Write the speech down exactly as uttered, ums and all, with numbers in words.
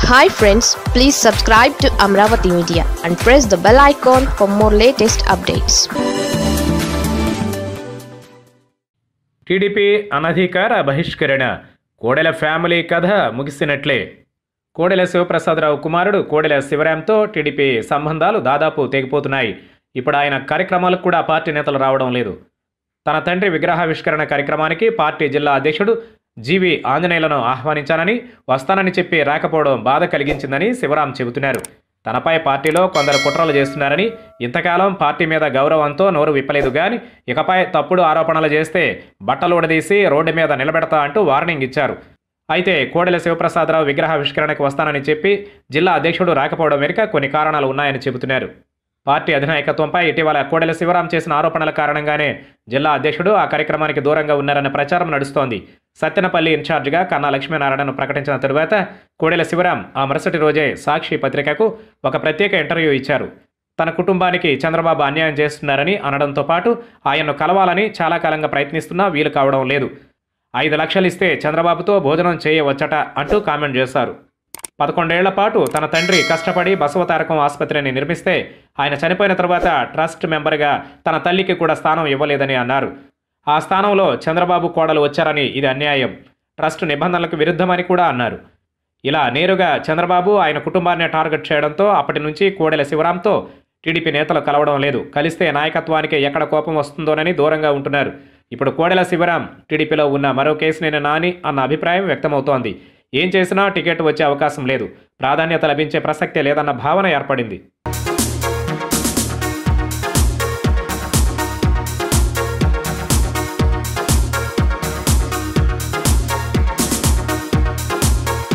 Hi friends, please subscribe to Amaravathi Media and press the bell icon for more latest updates. T D P అనధికార బహిష్కరణ Kodela family కథ ముగిసినట్లే. కోడెల శివప్రసాదరావు కుమారుడు Kodela శివరాంతో TDP సంబంధాలు దాదాపు తెగిపోతున్నాయి. ఇప్పుడు ఆయన కార్యక్రమాలకు కూడా పార్టీ నేతలు రావడం లేదు. తన తండ్రి విగ్రహావిష్కరణ కార్యక్రమానికి పార్టీ జిల్లా అధ్యక్షుడు జీవి ఆంజనేయులను ఆహ్వానించానని, వస్తానని చెప్పి రాకపోవడం బాధ కలిగించిందని శివరాం చెబుతున్నారు. తనపై పార్టీలో కొందరు కుట్రలు చేస్తున్నారని, ఇంతకాలం పార్టీ మీద గౌరవంతో నోరు విప్పలేదు గాని ఇకపై తప్పుడు ఆరోపణలు చేస్తే బట్టలు ఉడదీసి రోడ్డు మీద నిలబెడతా అంటూ వార్నింగ్ ఇచ్చారు. అయితే కోడెల శివప్రసాదరావు విగ్రహావిష్కరణకు వస్తానని చెప్పి జిల్లా అధ్యక్షుడు రాకపోవడం వెనుక కొన్ని కారణాలు ఉన్నాయని చెబుతున్నారు. పార్టీ అధినాయకత్వంపై ఇటీవల కోడెల శివరాం చేసిన ఆరోపణల కారణంగానే జిల్లా అధ్యక్షుడు ఆ కార్యక్రమానికి దూరంగా ఉన్నారన్న ప్రచారం నడుస్తోంది. సత్తెనపల్లి ఇన్ఛార్జిగా కన్నా లక్ష్మీనారాయణను ప్రకటించిన తరువాత కోడెల శివరాం ఆ మరుసటి రోజే సాక్షి పత్రికకు ఒక ప్రత్యేక ఇంటర్వ్యూ ఇచ్చారు. తన కుటుంబానికి చంద్రబాబు అన్యాయం చేస్తున్నారని అనడంతో పాటు ఆయన్ను కలవాలని చాలా కాలంగా ప్రయత్నిస్తున్నా వీలు కావడం లేదు. ఐదు లక్షలు ఇస్తే చంద్రబాబుతో భోజనం చేయవచ్చట అంటూ కామెంట్ చేశారు. పదకొండేళ్ల పాటు తన తండ్రి కష్టపడి బసవతారకం ఆసుపత్రిని నిర్మిస్తే ఆయన చనిపోయిన తర్వాత ట్రస్ట్ మెంబర్గా తన తల్లికి కూడా స్థానం ఇవ్వలేదని అన్నారు. ఆ స్థానంలో చంద్రబాబు కోడలు వచ్చారని ఇది అన్యాయం, ట్రస్ట్ నిబంధనలకు విరుద్ధమని కూడా అన్నారు. ఇలా నేరుగా చంద్రబాబు ఆయన కుటుంబాన్ని టార్గెట్ చేయడంతో అప్పటి నుంచి కోడెల శివరాంతో టీడీపీ నేతలు కలవడం లేదు. కలిస్తే నాయకత్వానికి ఎక్కడ కోపం వస్తుందోనని దూరంగా ఉంటున్నారు. ఇప్పుడు కోడెల శివరాం టీడీపీలో ఉన్న మరో కేసినేని నాని అన్న అభిప్రాయం వ్యక్తమవుతోంది. ఏం చేసినా టికెట్ వచ్చే అవకాశం లేదు, ప్రాధాన్యత లభించే ప్రసక్తే లేదన్న భావన ఏర్పడింది.